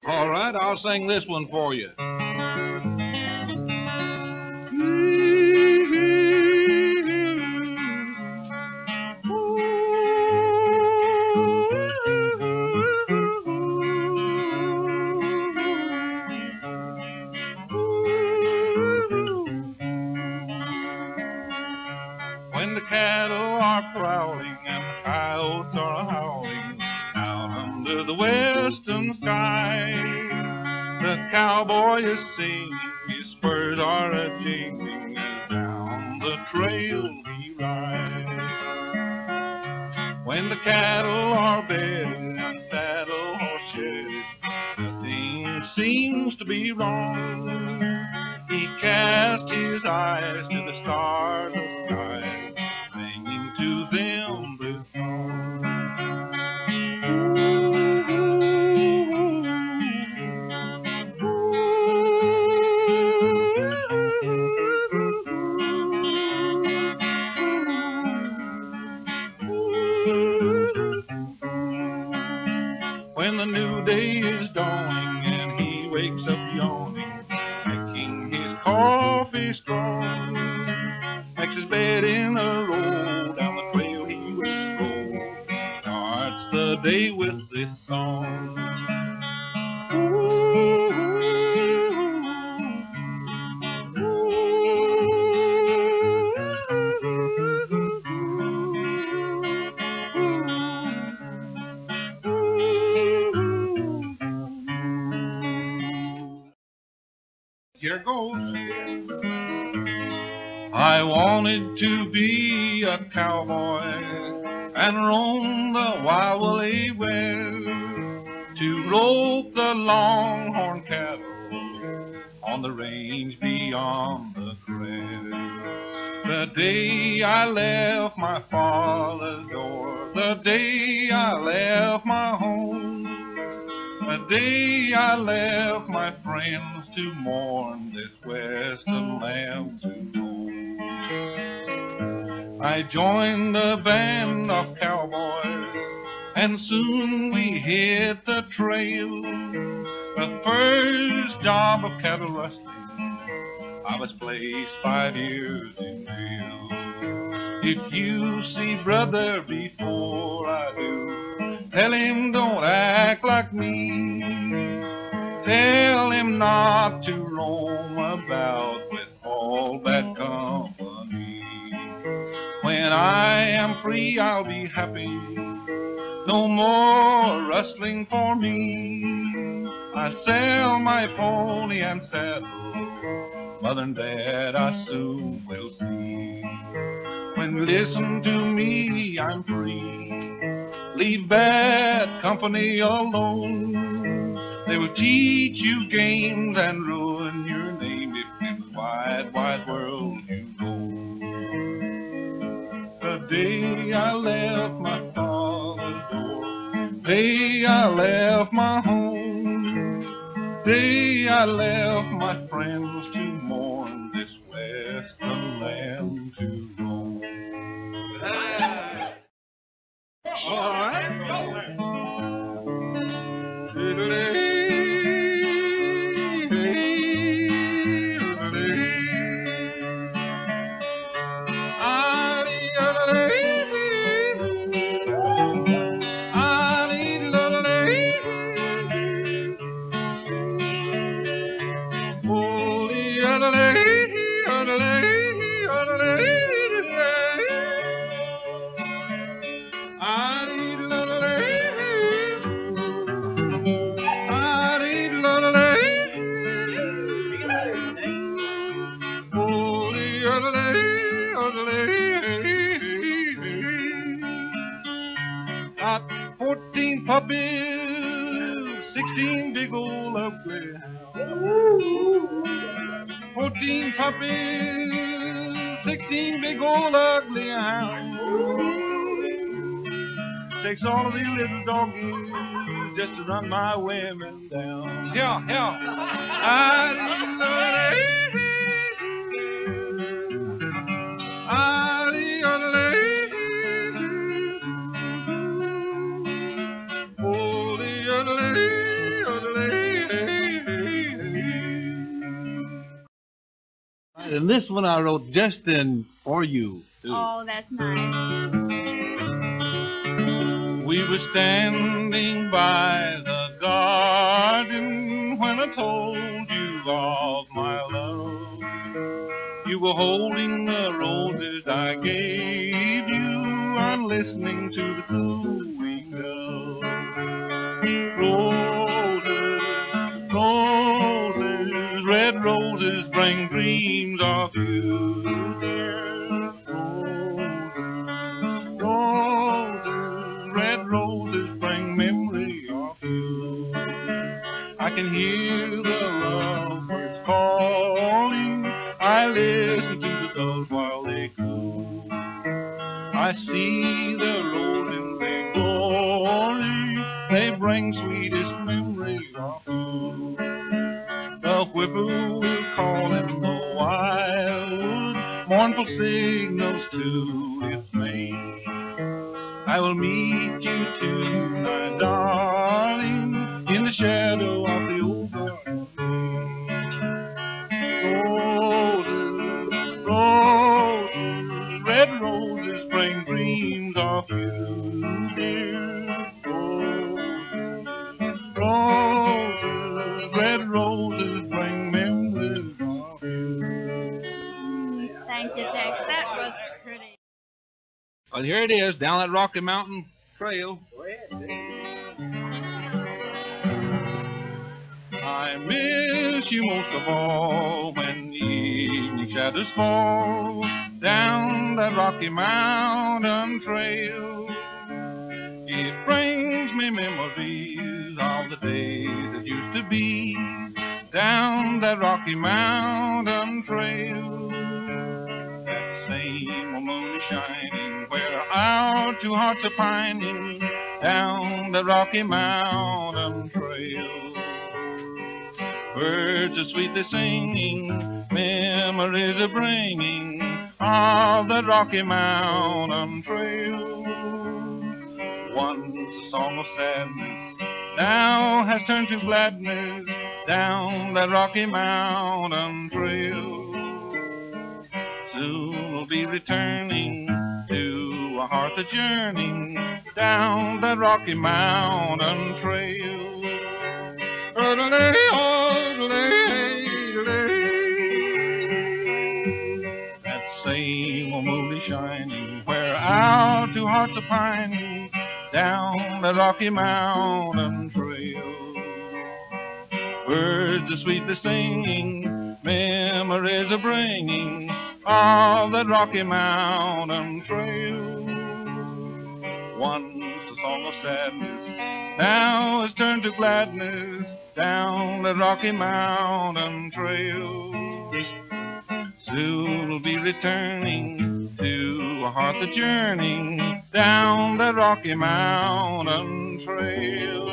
All right, I'll sing this one for you. When the cattle are crowding and the coyotes are howling out under the western sky, the cowboy is singing, his spurs are a-jingling as down the trail he rides. When the cattle are bedded and the saddle horse shedded, nothing seems to be wrong. He cast his eyes to the starless skies, singing to them this song. When the new day is dawning and he wakes up yawning, making his coffee strong, makes his bed in a row, down the trail he will go, starts the day with this song. Here goes. I wanted to be a cowboy and roam the wild woolly west, to rope the longhorn cattle on the range beyond the crest. The day I left my father's door, the day I left my home, the day I left my friends to mourn this western land to know. I joined a band of cowboys, and soon we hit the trail. The first job of cattle rustling, I was placed 5 years in jail. If you see brother before I do, tell him don't act like me. Tell him not to roam about with all bad company. When I am free, I'll be happy. No more rustling for me. I sell my pony and saddle. Mother and Dad, I soon will see. When listen to me, I'm free. Leave bad company alone. They will teach you games and ruin your name if in the wide, wide world you go. The day I left my father's door, day I left my home, day I left my friends to mourn this western land to roam. All right. Got 14 puppies, 16 big old ugly hounds. 14 puppies, 16 big old ugly hounds. Takes all of these little doggies just to run my women down. Yeah, yeah. I And this one I wrote just for you, too. Oh, that's nice. We were standing by the garden when I told you of my love. You were holding the roses I gave you and listening to the cooing dove. Roses, roses, red roses bring dreams of you, dear. Roses, red roses bring memory of you. I can hear the lovebirds calling. I listen to the doves while they coo. I see the rolling their glory. They bring sweetest memories of you. The whippoorwill call in the wildwood, mournful signals to its mate. I will meet you tonight, darling, in the shadow of the old garden. Roses, roses, red roses bring dreams of you, dear. Roses, roses, red roses bring memories of you. Thank you, Tex. That was pretty. Well, here it is, down that Rocky Mountain Trail. I miss you most of all when the evening shadows fall down that Rocky Mountain Trail. It brings me memories of the days that used to be down that Rocky Mountain Trail. That same moon is shining where our two hearts are pining down the Rocky Mountain Trail. Birds are sweetly singing, memories are bringing of the Rocky Mountain Trail. Once a song of sadness now has turned to gladness down that Rocky Mountain Trail. Soon we'll be returning to a heart that's yearning down that Rocky Mountain Trail. That same old moon is shining where our two hearts are pining down the Rocky Mountain Trail. Birds are sweetly singing, memories are bringing of that Rocky Mountain Trail. Once a song of sadness now has turned to gladness down the Rocky Mountain Trail. Soon we'll be returning to a heart that's yearning down the Rocky Mountain Trail.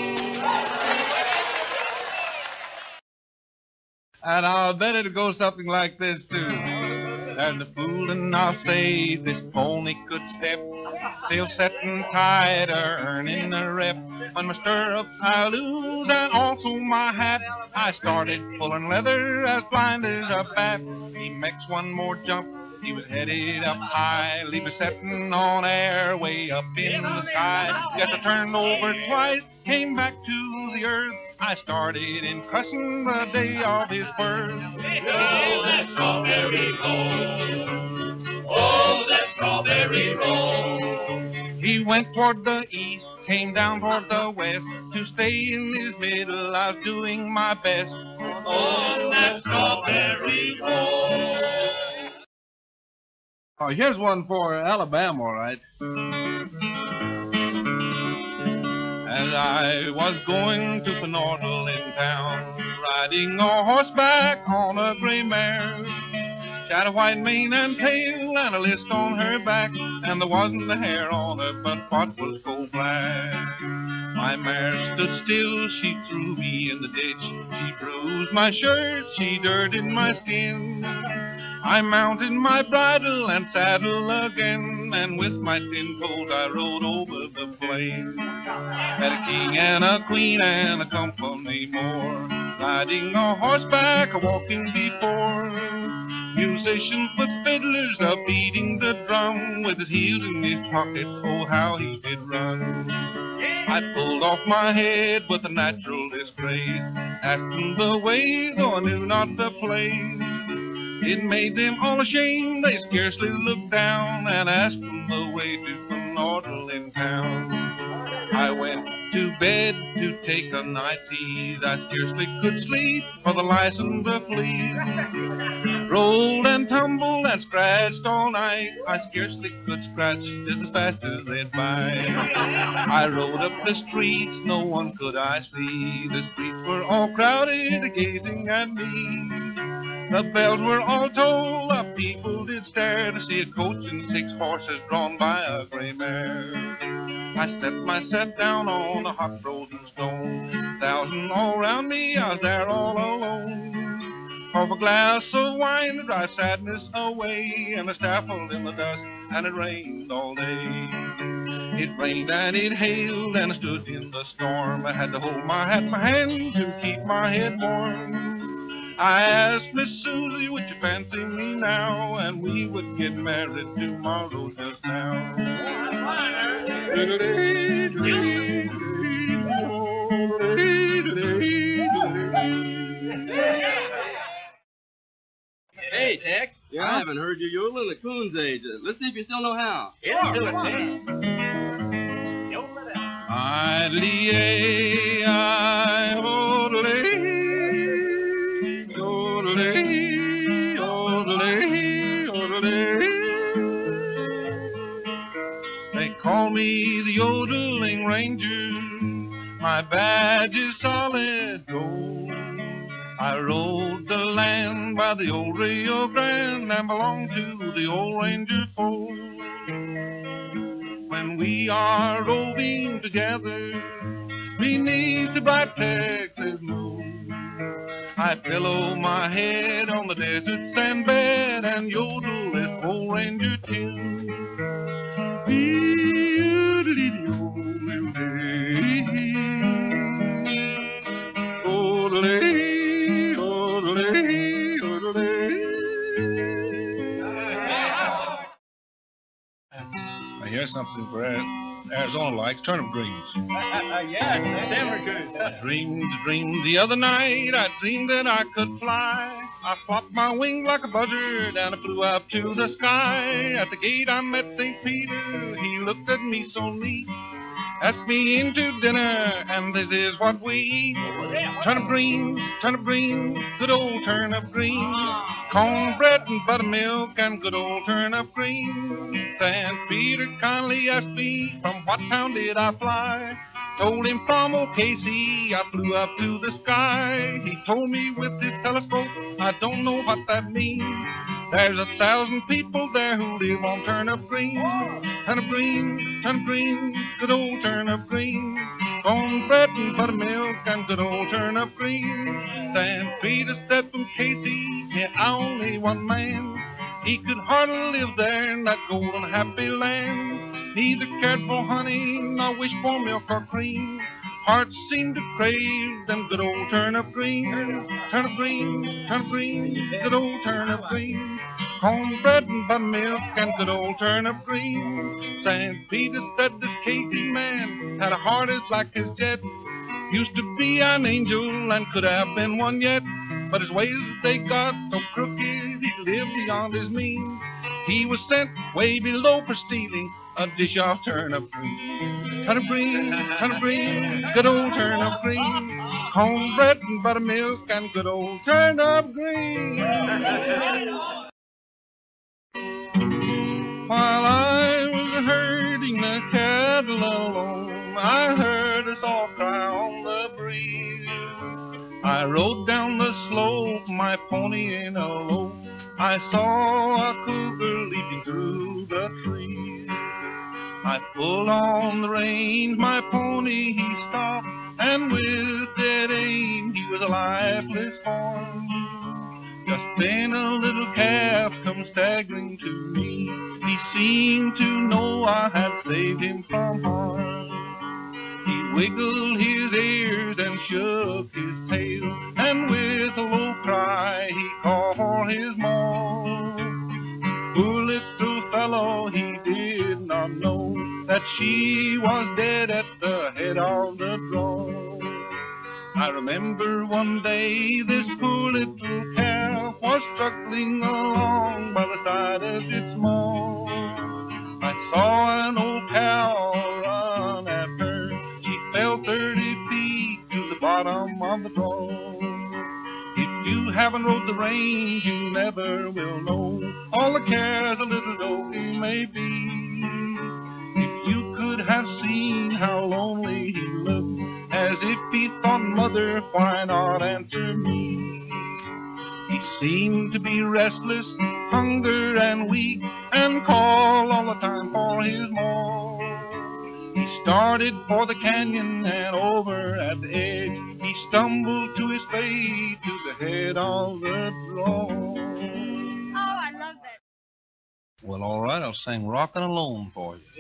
And I'll bet it'll go something like this too. There's the fooling I'll say this pony could step, still setting tight, earning a rep. When my stirrups I lose and also my hat, I started pulling leather as blind as a bat. He makes one more jump, he was headed up high, leave me setting on air way up in the sky. Yes, I turned over twice, came back to the earth. I started in cussing the day of his birth. Oh, that strawberry roll. Oh, that strawberry roll. He went toward the east, came down toward the west. To stay in his middle, I was doing my best. Oh, that strawberry roll. Oh, here's one for Alabama, all right. As I was going to Penordle in town, riding a horseback on a gray mare. She had a white mane and tail and a list on her back, and there wasn't a hair on her but what was coal black. My mare stood still, she threw me in the ditch. She bruised my shirt, she dirted my skin. I mounted my bridle and saddle again, and with my tin coat I rode over the plain. Had a king and a queen and a company more, riding a horseback, a walking before. musicians with fiddlers beating the drum, with his heels in his pockets, oh how he did run. I pulled off my head with a natural disgrace, asked them the way, though I knew not the place. It made them all ashamed, they scarcely looked down, and asked them the way to Fenordle in town. I went to bed to take a night's ease, I scarcely could sleep for the lice and the fleas. Rolled and tumbled and scratched all night, I scarcely could scratch just as fast as they'd bite. I rode up the streets, no one could I see, the streets were all crowded gazing at me. The bells were all tolled, the people did stare to see a coach and 6 horses drawn by a gray mare. I set myself down on a hot frozen stone, 1,000 all round me, I was there all alone. Of a glass of wine to drive sadness away, and a staffel in the dust, and it rained all day. It rained and it hailed, and I stood in the storm. I had to hold my hat in my hand to keep my head warm. I asked Miss Susie, would you fancy me now, and we would get married tomorrow just now. Hey, Tex. Yeah? I haven't heard you yodel in the coon's age. Let's see if you still know how. Yeah, do it, Tex. They call me the yodeling ranger, my badge is solid gold. I rode the land by the old Rio Grande and belong to the old ranger fold. When we are roving together beneath the bright Texas moon, I pillow my head on the desert sand bed and yodel this old ranger tune. Here's something for Arizona likes, turnip greens. Yeah, never good. I dreamed the other night, I dreamed that I could fly. I flopped my wings like a buzzard and I flew up to the sky. At the gate I met St. Peter, he looked at me so neat, asked me into dinner, and this is what we eat. Turnip greens, good old turnip greens. Cornbread and buttermilk and good old turnip greens. St. Peter kindly asked me from what town did I fly. Told him from OKC, I flew up to the sky. He told me with his telescope, I don't know what that means. There's 1,000 people there who live on turnip greens. Turnip greens, good old turnip greens. Cornbread and buttermilk and good old turnip greens. St. Peter said from Casey, yeah, I only one man. He could hardly live there in that golden happy land. Neither cared for honey, nor wished for milk or cream. Hearts seemed to crave them good old turnip greens. Turnip greens, good old turnip greens. Cornbread and buttermilk and good old turnip greens. St. Peter said this Casey man had a heart as black as jet. Used to be an angel and could have been one yet. But his ways, they got so crooked, he lived beyond his means. He was sent way below for stealing a dish of turnip greens. Turnip greens, good old turnip greens. Cornbread and buttermilk and good old turnip greens. While I was herding the cattle alone, I heard us all cry on the breeze. I rode down the slope, my pony in a lope. I saw a cougar leaping through the trees. I pulled on the reins, my pony he stopped, and with dead aim he was a lifeless form. Just then a little calf come staggering to me. He seemed to know I had saved him from harm. He wiggled his ears and shook his tail, and with a low cry he called for his maw. she was dead at the head of the draw. I remember one day this poor little calf was struggling along by the side of its maw. I saw an old cow run at her. She fell 30 feet to the bottom of the draw. If you haven't rode the range, you never will know all the cares a little doggy may be. If you could have seen how lonely he looked, as if he thought, mother, why not answer me? He seemed to be restless, hunger and weak, and call all the time for his maw. He started for the canyon, and over at the edge he stumbled to his fate to the head of the draw. Oh, I love that. Well, all right, I'll sing Rockin' Alone for you.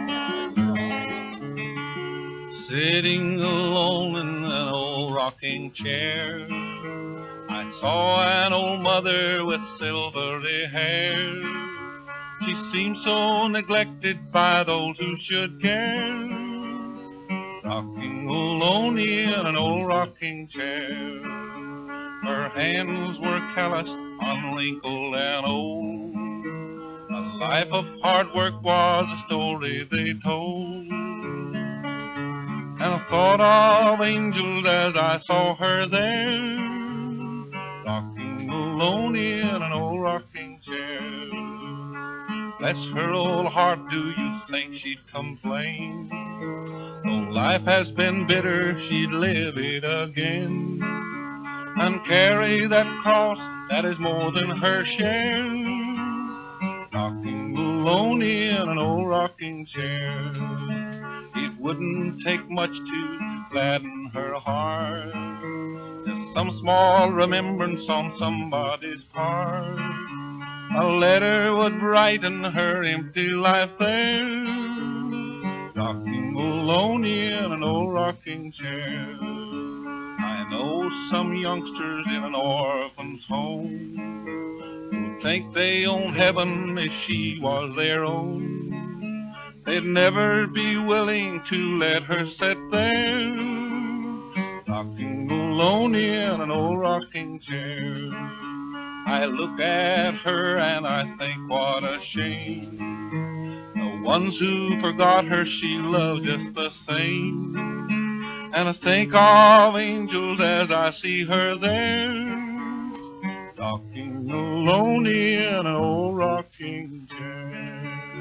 Sitting alone in an old rocking chair, I saw an old mother with silvery hair. She seemed so neglected by those who should care, rocking alone in an old rocking chair. Her hands were calloused, unwrinkled and old. A life of hard work was the story they told. And I thought of angels as I saw her there, rocking alone in an old rocking chair. Bless her old heart, do you think she'd complain? Though life has been bitter, she'd live it again, and carry that cross that is more than her share, rocking alone in an old rocking chair. It wouldn't take much to gladden her heart, just some small remembrance on somebody's part. A letter would brighten her empty life there, rocking alone in an old rocking chair. I know some youngsters in an orphan's home who think they own heaven if she was their own. They'd never be willing to let her sit there, rocking alone in an old rocking chair. I look at her and I think what a shame. The ones who forgot her she loved just the same. And I think of angels as I see her there, rocking alone in an old rocking chair.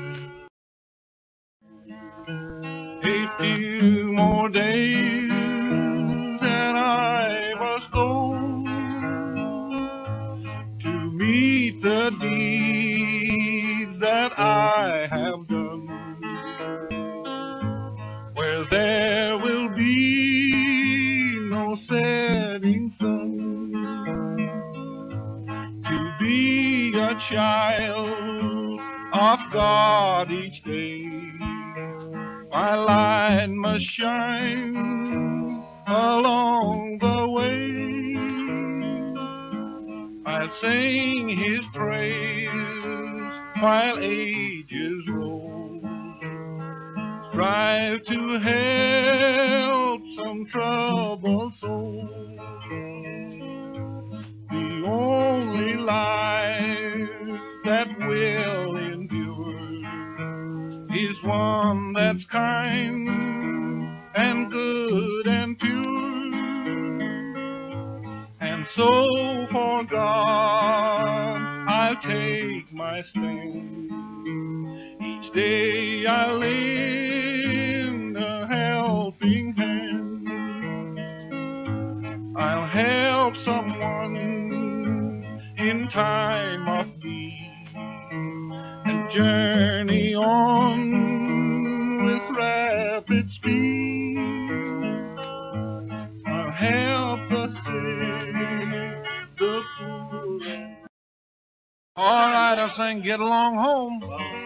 A few more days and I must go to meet the deeds that I have done, where there will be no setting sun, to be a child of God each day. My light must shine along the way. I'll sing his praise while ages roll. Strive to help some troubled soul. The only life that will endure is one that's kind and good and pure. And so for God I'll take my stand. Each day I'll lend a helping hand. I'll help someone in time of need and journey on with rapid speed. I'll help the sick, the poor. All right, I'll sing Get Along Home.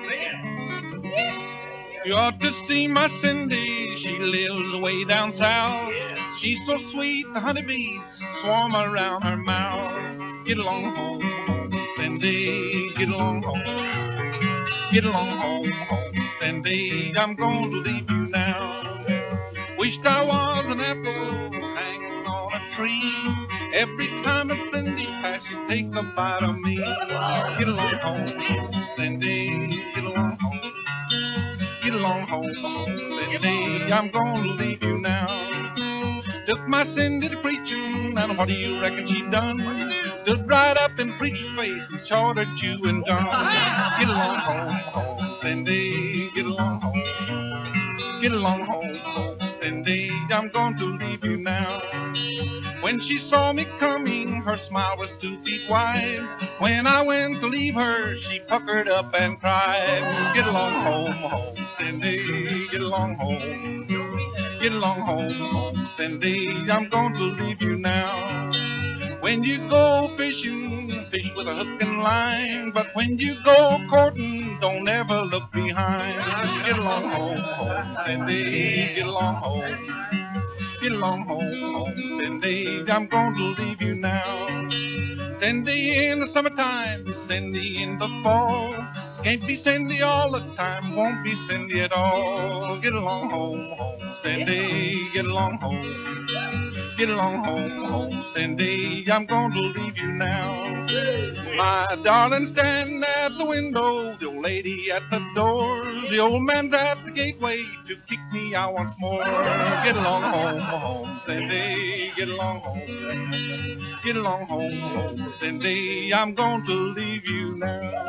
You ought to see my Cindy, she lives way down south. She's so sweet, the honeybees swarm around her mouth. Get along home, home, Cindy, get along home. Get along home, home, Cindy, I'm going to leave you now. Wished I was an apple hanging on a tree. Every time that Cindy passes, she takes a bite of me. Get along home, Cindy, get along home. Get along home, Cindy, I'm going to leave you now. Took my Cindy to preaching, and what do you reckon she done? Stood right up in preacher's face and chawed her chewing gum. Get along home, Cindy, get along home. Get along home, Cindy, I'm going to leave you now. When she saw me coming, her smile was 2 feet wide. When I went to leave her, she puckered up and cried. Get along home, Cindy, get along home. Get along home, Cindy, I'm going to leave you now. When you go fishing, fish with a hook and line. But when you go courting, don't ever look behind. Get along home, Cindy, get along home. Get along home, Cindy, I'm going to leave you now. Cindy in the summertime, Cindy in the fall. Can't be Cindy all the time, won't be Cindy at all. Get along home, Cindy, get along home. Get along home, Cindy, I'm going to leave you now. My darling, stand at the window, the old lady at the door. The old man's at the gateway to kick me out once more. Get along home, Cindy, get along home. Get along home, Cindy, I'm going to leave you now.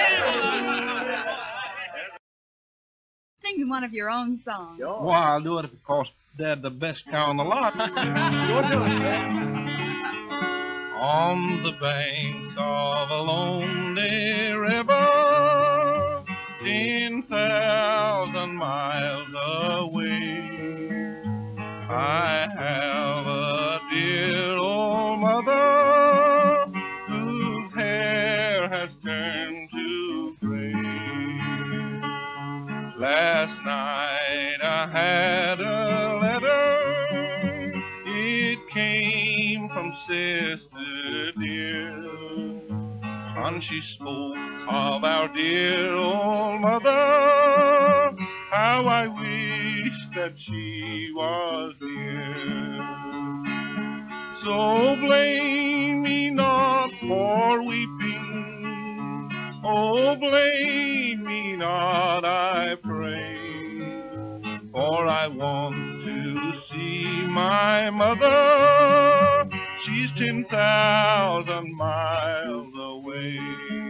Sing one of your own songs. Well, I'll do it if it costs Dad the best cow in the lot. On the banks of a lonely river, 10,000 miles away, I have a dear old mother whose hair has turned to gray. Last night I had a letter, it came from Sister dear, and she spoke of our dear old mother, how I wish that she was here. So blame me not for weeping, oh blame me not, I pray, for I want to see my mother, she's 10,000 miles away.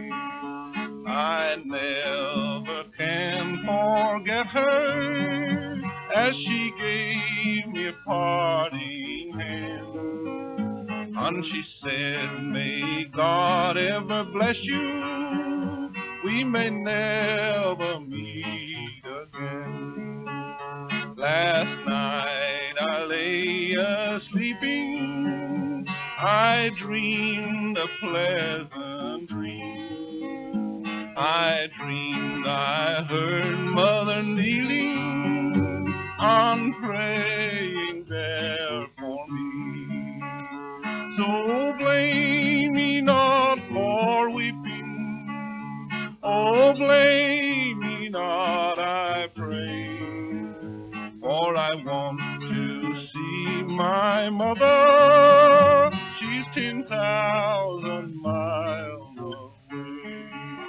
I never can forget her, as she gave me a parting hand, and she said, may God ever bless you, we may never meet again. Last night I lay a-sleeping, I dreamed a pleasant dream. I dreamed I heard Mother kneeling and praying there for me. So blame me not for weeping, oh blame me not, I pray, for I want to see my mother, she's 10,000 miles away.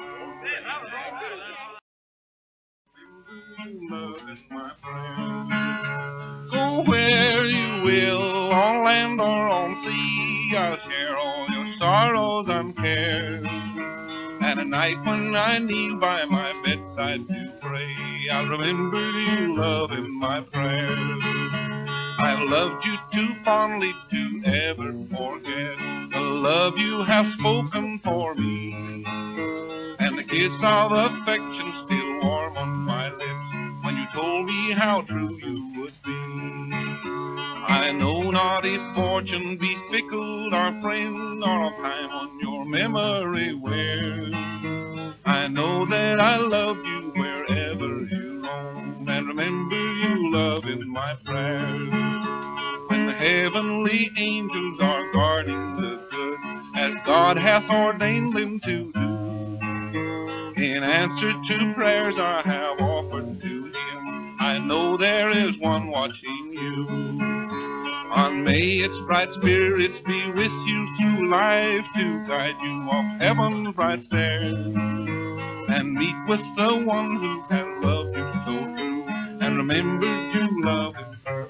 Love is my friend. Go where you will, on land or on sea, I'll share all your sorrows and cares. And at night when I kneel by my bedside to pray, I'll remember you, love, in my prayers. I've loved you too fondly to ever forget the love you have spoken for me, and the kiss of affection still warm on my lips when you told me how true you would be. I know not if fortune be fickle, or friend, or time on your memory wears. I know that I love you wherever you roam, and remember you, love, in my prayers. When the heavenly angels are guarding the good, as God hath ordained them to do, in answer to prayers I have offered know there is one watching you. On may its bright spirits be with you through life to guide you off heaven's bright stairs, and meet with the one who has loved you so true, and remember to love him first.